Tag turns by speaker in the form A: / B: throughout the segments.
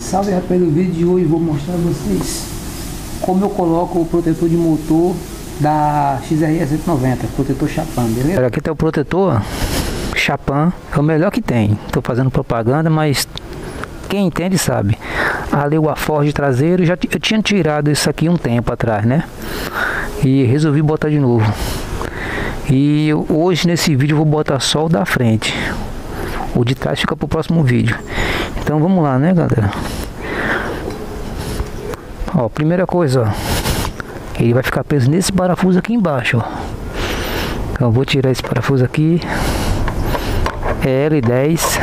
A: Salve, rapaz, no vídeo de hoje vou mostrar a vocês como eu coloco o protetor de motor da XRE 190, protetor Chapan, beleza?
B: Aqui tem o protetor Chapan, é o melhor que tem. Tô fazendo propaganda, mas quem entende sabe. Ali o aforje traseiro, eu tinha tirado isso aqui um tempo atrás, né? E resolvi botar de novo. E hoje nesse vídeo eu vou botar só o da frente. O de trás fica pro próximo vídeo. Então vamos lá, né, galera? Ó, primeira coisa, ó, ele vai ficar preso nesse parafuso aqui embaixo, ó. Então eu vou tirar esse parafuso aqui. É L10.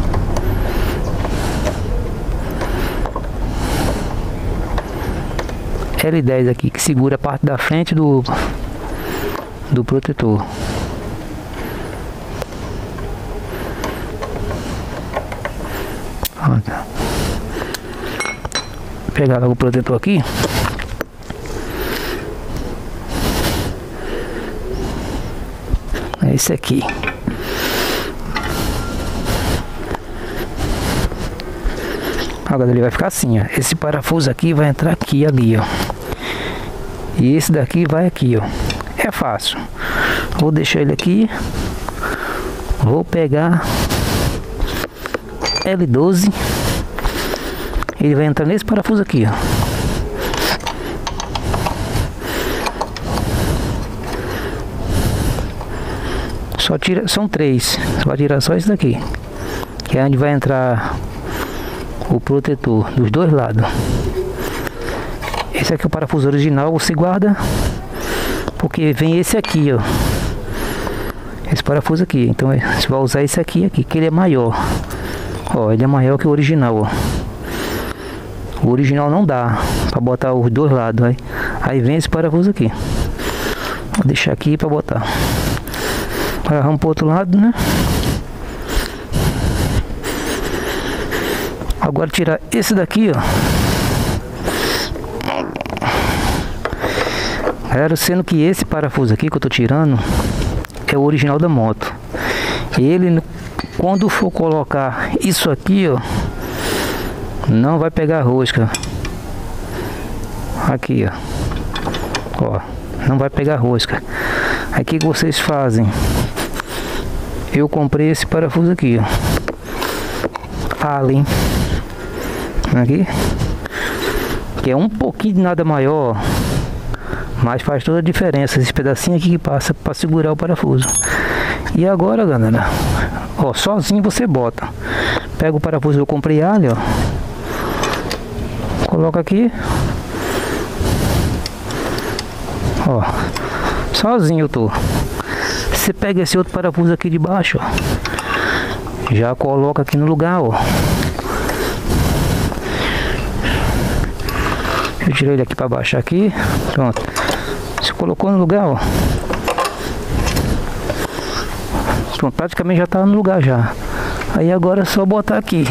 B: L10 aqui, que segura a parte da frente do protetor. Vou pegar logo o protetor aqui. É esse aqui. Agora ele vai ficar assim, ó. Esse parafuso aqui vai entrar aqui, ali, ó. E esse daqui vai aqui, ó. É fácil. Vou deixar ele aqui. Vou pegar L12. Ele vai entrar nesse parafuso aqui, ó. Só tira, são três. Você vai tirar só esse daqui, que é onde vai entrar o protetor dos dois lados. Esse aqui é o parafuso original, você guarda, porque vem esse aqui, ó. Esse parafuso aqui. Então você vai usar esse aqui, que ele é maior. Ó, ele é maior que o original, ó. O original não dá para botar os dois lados, aí vem esse parafuso aqui. Vou deixar aqui para botar. Agora vamos pro outro lado, né? Agora tirar esse daqui, ó. Galera, sendo que esse parafuso aqui que eu tô tirando é o original da moto. Ele, quando for colocar isso aqui, ó, não vai pegar rosca. Aqui, ó, não vai pegar rosca. Aí o que vocês fazem? Eu comprei esse parafuso aqui, ó, Allen, aqui, que é um pouquinho de nada maior, mas faz toda a diferença. Esse pedacinho aqui que passa para segurar o parafuso. E agora, galera, ó, sozinho você bota. Pega o parafuso que eu comprei ali, ó. Coloca aqui. Ó, sozinho eu tô. Você pega esse outro parafuso aqui de baixo, ó. Já coloca aqui no lugar, ó. Eu tirei ele aqui para baixo aqui. Pronto. Você colocou no lugar, ó. Pronto, praticamente já tá no lugar já. Aí agora é só botar aqui.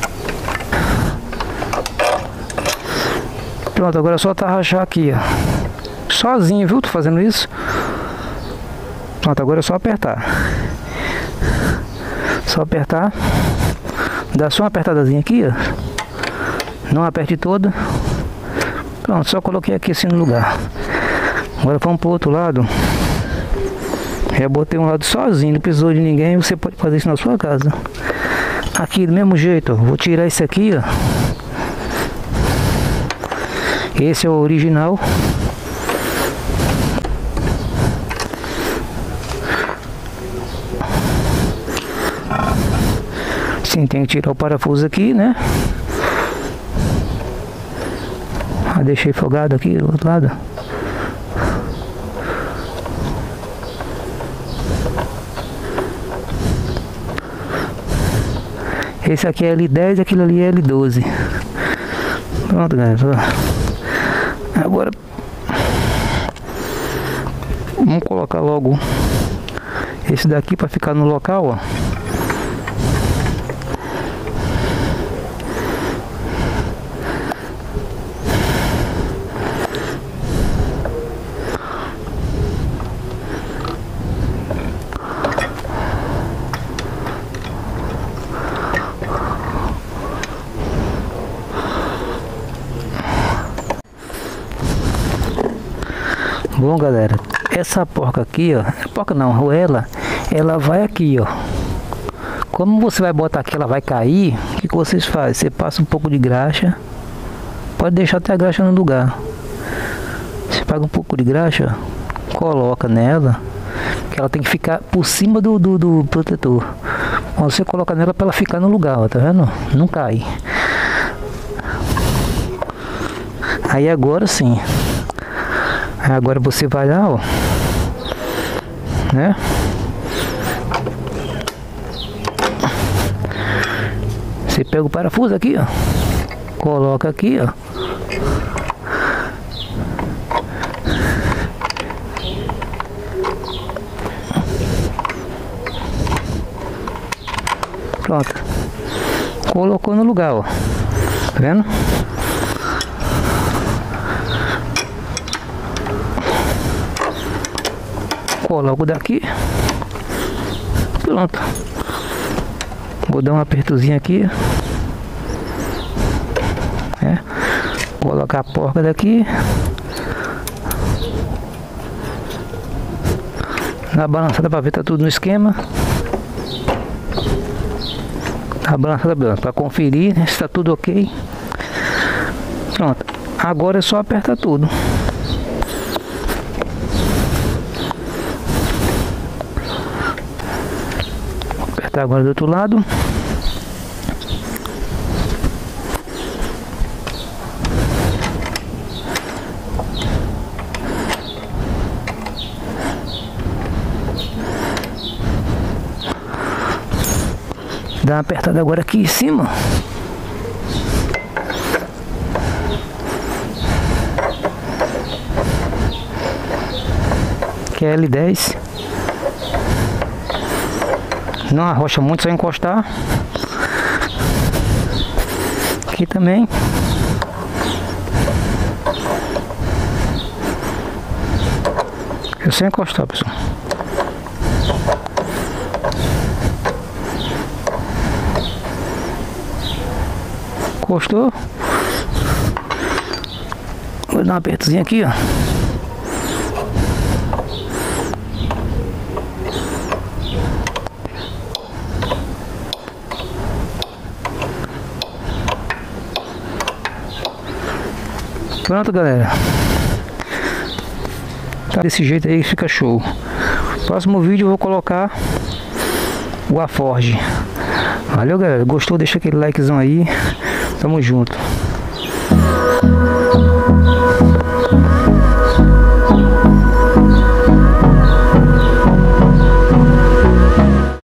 B: Pronto, agora é só rachar aqui, ó. Sozinho, viu? Tô fazendo isso. Pronto, agora é só apertar. Só apertar. Dá só uma apertadazinha aqui, ó. Não aperte toda. Pronto, só coloquei aqui assim no lugar. Agora vamos pro outro lado. Já botei um lado sozinho, não precisou de ninguém. Você pode fazer isso na sua casa. Aqui do mesmo jeito, ó. Vou tirar esse aqui, ó. Esse é o original. Sim, tem que tirar o parafuso aqui, né? Deixei folgado aqui do outro lado. Esse aqui é L10, aquilo ali é L12. Pronto, galera. Agora vamos colocar logo esse daqui para ficar no local, ó. Bom, galera, essa porca aqui, ó, porca não, ela vai aqui, ó. Como você vai botar aqui, ela vai cair, o que vocês fazem? Você passa um pouco de graxa, pode deixar até a graxa no lugar. Você pega um pouco de graxa, coloca nela, que ela tem que ficar por cima do protetor. Quando você coloca nela para ela ficar no lugar, ó, tá vendo? Não cai. Aí agora sim. Agora você vai lá, ó, né? Você pega o parafuso aqui, ó, coloca aqui, ó. Pronto. Colocou no lugar, ó. Tá vendo? Coloco daqui. Pronto. Vou dar um apertozinho aqui. Colocar a porca daqui. Na balançada para ver tá tudo no esquema. A balançada para conferir, né, se tá tudo ok. Pronto. Agora é só apertar tudo. Vou apertar agora do outro lado. Dá uma apertada agora aqui em cima. Que é L10. Não arrocha muito, só encostar. Aqui também. Eu sei encostar, pessoal. Encostou. Vou dar um apertozinho aqui, ó. Pronto, galera. Tá desse jeito aí, fica show. Próximo vídeo eu vou colocar o Aforge. Valeu, galera. Gostou? Deixa aquele likezão aí. Tamo junto.